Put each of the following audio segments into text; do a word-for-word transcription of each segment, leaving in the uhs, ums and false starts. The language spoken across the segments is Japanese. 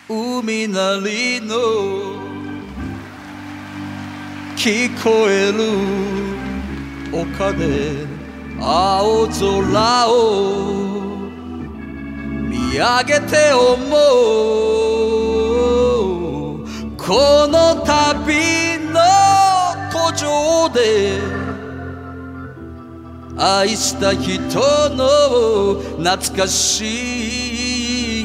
海なりの聞こえる丘で青空を見上げて思うこの旅の途上で愛した人の懐かしい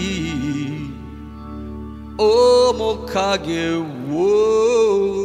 面影を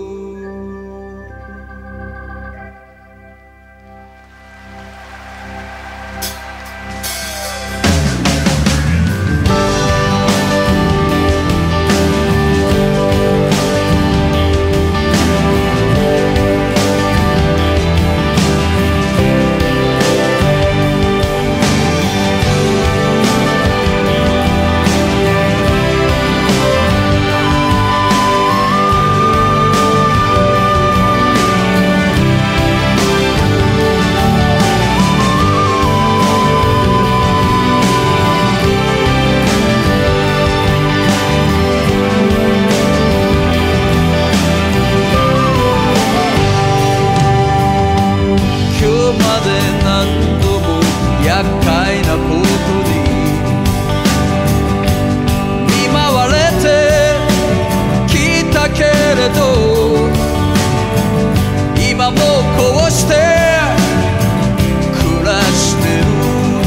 厄介なことに見舞われてきたけれど今もこうして暮らしてる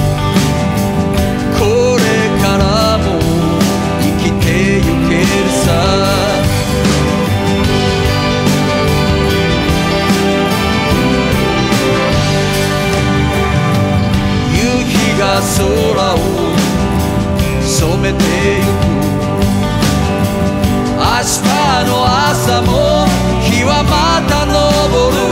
これからも生きてゆけるさ空を染めてゆく明日の朝も日はまた昇る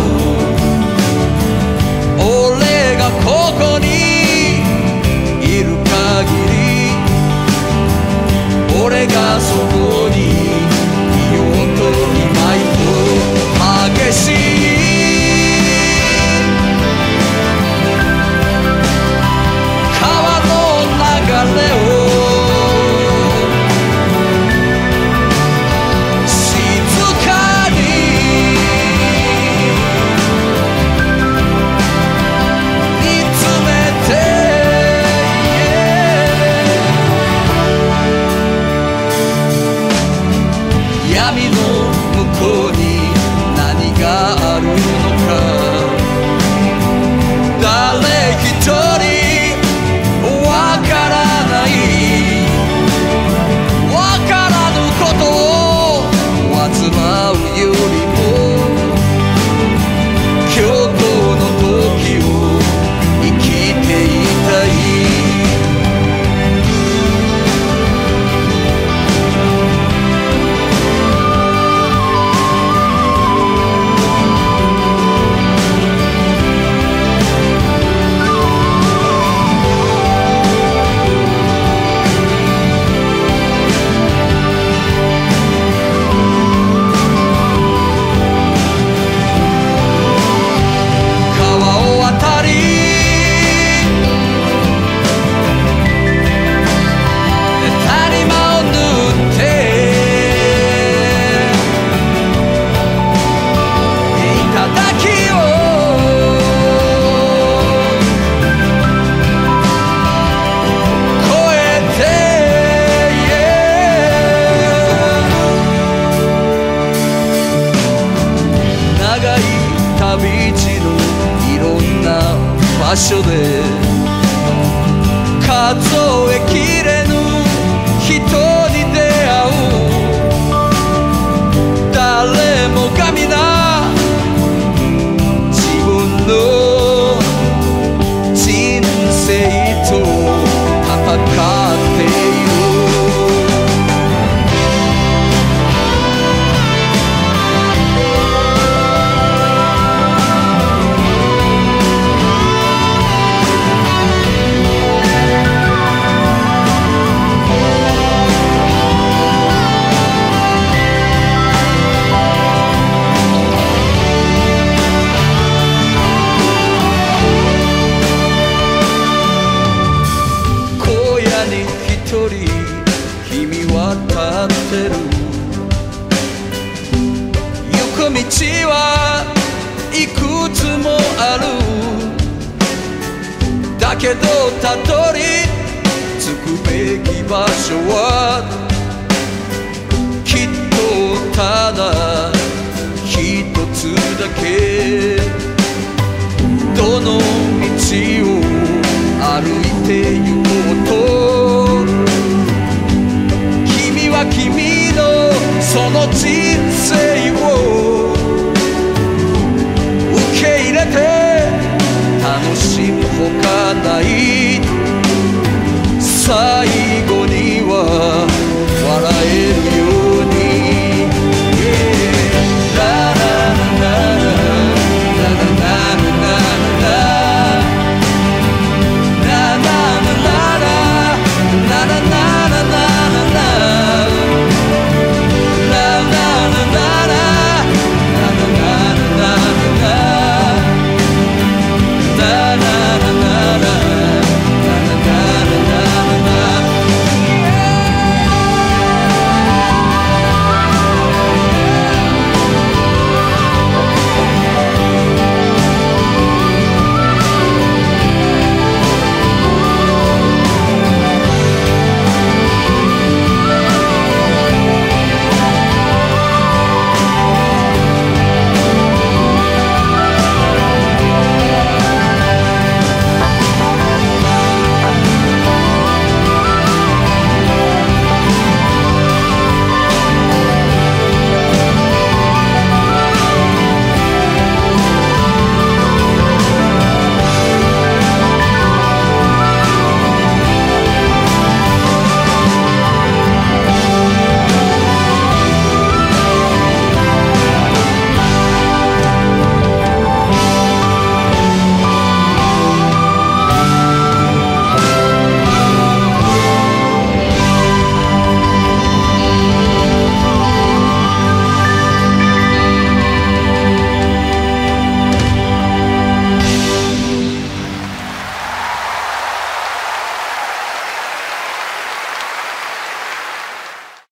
俺がここにいる限り俺がそこにいようと今一度激しい静かどたどり着くべき場所はきっとただ一つだけ。どの道を歩いて行こうと君は君のその人生を受け入れて楽しむほかない。最後には笑えるよ。